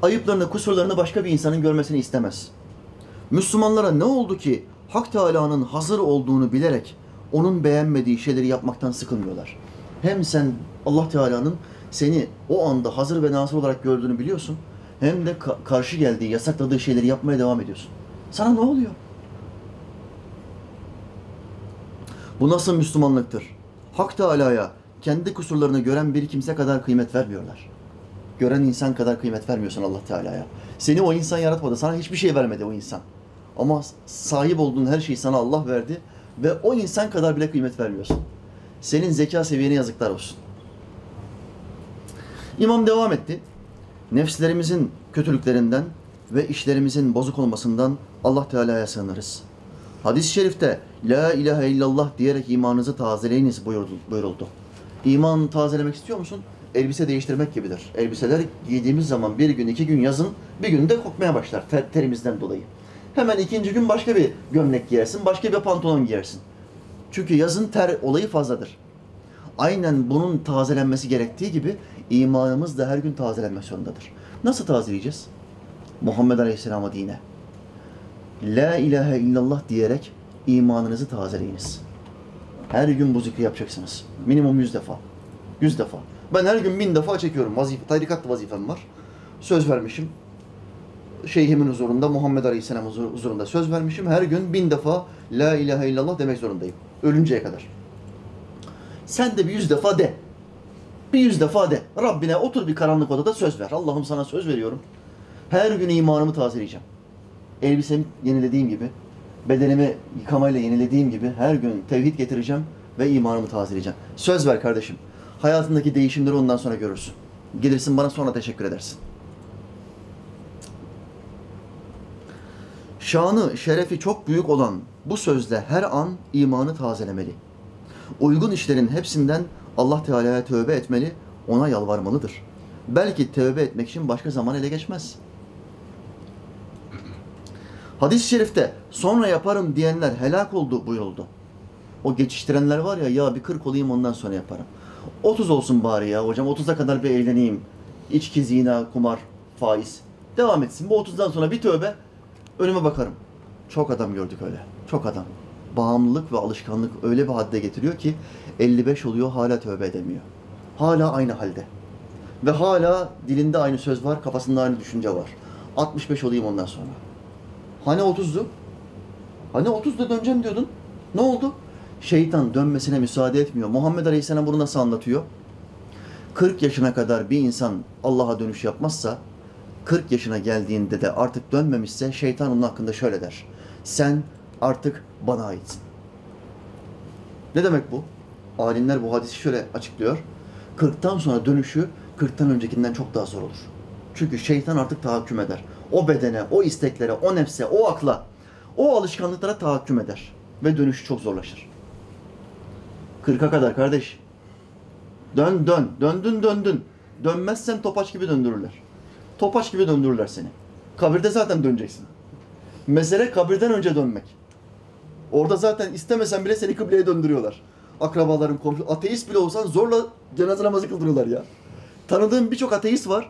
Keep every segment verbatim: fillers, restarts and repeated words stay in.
ayıplarını, kusurlarını başka bir insanın görmesini istemez. Müslümanlara ne oldu ki Hak Teâlâ'nın hazır olduğunu bilerek onun beğenmediği şeyleri yapmaktan sıkılmıyorlar. Hem sen Allah Teala'nın seni o anda hazır ve nazır olarak gördüğünü biliyorsun, hem de ka- karşı geldiği, yasakladığı şeyleri yapmaya devam ediyorsun. Sana ne oluyor? Bu nasıl Müslümanlıktır? Hak Teala'ya kendi kusurlarını gören bir kimse kadar kıymet vermiyorlar. Gören insan kadar kıymet vermiyorsun Allah Teala'ya. Seni o insan yaratmadı, sana hiçbir şey vermedi o insan. Ama sahip olduğun her şeyi sana Allah verdi ve o insan kadar bile kıymet vermiyorsun. Senin zeka seviyene yazıklar olsun. İmam devam etti. Nefslerimizin kötülüklerinden ve işlerimizin bozuk olmasından Allah Teala'ya sığınırız. Hadis-i şerifte La ilahe illallah diyerek imanınızı tazeleyiniz buyuruldu. İman tazelemek istiyor musun? Elbise değiştirmek gibidir. Elbiseler giydiğimiz zaman bir gün, iki gün yazın, bir gün de kokmaya başlar ter, terimizden dolayı. Hemen ikinci gün başka bir gömlek giyersin, başka bir pantolon giyersin. Çünkü yazın ter olayı fazladır. Aynen bunun tazelenmesi gerektiği gibi imanımız da her gün tazelenmek zorundadır. Nasıl tazeleyeceğiz? Muhammed Aleyhisselam'a dine. La ilahe illallah diyerek imanınızı tazeleyiniz. Her gün bu zikri yapacaksınız. Minimum yüz defa. Yüz defa. Ben her gün bin defa çekiyorum. Vazife, tarikat vazifem var. Söz vermişim. Şeyhimin huzurunda, Muhammed Aleyhisselam huzurunda söz vermişim. Her gün bin defa La ilahe illallah demek zorundayım. Ölünceye kadar. Sen de bir yüz defa de. Bir yüz defa de. Rabbine otur bir karanlık odada söz ver. Allah'ım sana söz veriyorum. Her gün imanımı tazeleyeceğim. Elbisemi yenilediğim gibi, bedenimi yıkamayla yenilediğim gibi her gün tevhid getireceğim ve imanımı tazeleyeceğim. Söz ver kardeşim. Hayatındaki değişimleri ondan sonra görürsün. Gelirsin bana sonra teşekkür edersin. Şanı, şerefi çok büyük olan bu sözle her an imanı tazelemeli. Uygun işlerin hepsinden Allah Teala'ya tövbe etmeli, ona yalvarmalıdır. Belki tövbe etmek için başka zaman ele geçmez. Hadis-i şerifte sonra yaparım diyenler helak oldu buyuruldu. O geçiştirenler var ya, ya bir kırk olayım ondan sonra yaparım. otuz olsun bari ya hocam, otuza kadar bir eğleneyim. İçki, zina, kumar, faiz. Devam etsin. Bu otuzdan sonra bir tövbe, önüme bakarım. Çok adam gördük öyle. Çok adam. Bağımlılık ve alışkanlık öyle bir hadde getiriyor ki elli beş oluyor hala tövbe edemiyor. Hala aynı halde. Ve hala dilinde aynı söz var, kafasında aynı düşünce var. altmış beş olayım ondan sonra. Hani otuzdu? Hani otuzda döneceğim diyordun? Ne oldu? Şeytan dönmesine müsaade etmiyor. Muhammed Aleyhisselam bunu nasıl anlatıyor? kırk yaşına kadar bir insan Allah'a dönüş yapmazsa, kırk yaşına geldiğinde de artık dönmemişse şeytan onun hakkında şöyle der. Sen artık bana aitsin. Ne demek bu? Alimler bu hadisi şöyle açıklıyor. kırktan sonra dönüşü kırktan öncekinden çok daha zor olur. Çünkü şeytan artık tahakküm eder. O bedene, o isteklere, o nefse, o akla, o alışkanlıklara tahakküm eder. Ve dönüşü çok zorlaşır. kırka kadar kardeş. Dön dön. Döndün döndün. Dönmezsen topaç gibi döndürürler. Topaç gibi döndürürler seni. Kabirde zaten döneceksin. Mesele kabirden önce dönmek. Orada zaten istemesen bile seni kıbleye döndürüyorlar. Akrabaların, komşu, ateist bile olsan zorla cenaze namazı kıldırıyorlar ya. Tanıdığım birçok ateist var.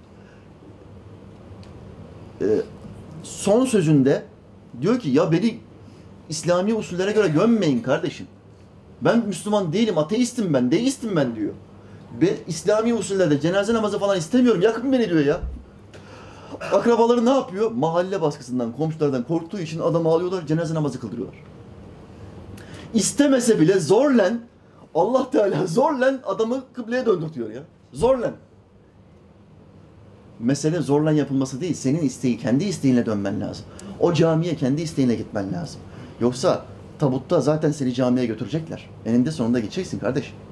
Ee, son sözünde diyor ki ya beni İslami usullere göre gömmeyin kardeşim. Ben Müslüman değilim, ateistim ben, deistim ben diyor. Ve İslami usullerde cenaze namazı falan istemiyorum, yakın beni diyor ya. Akrabaları ne yapıyor? Mahalle baskısından, komşulardan korktuğu için adamı alıyorlar, cenaze namazı kıldırıyorlar. İstemese bile zorlen, Allah Teala zorlen adamı kıbleye döndürtüyor ya. Zorlen. Mesele zorlan yapılması değil, senin isteği, kendi isteğinle dönmen lazım. O camiye kendi isteğinle gitmen lazım. Yoksa tabutta zaten seni camiye götürecekler. Eninde sonunda gideceksin kardeş.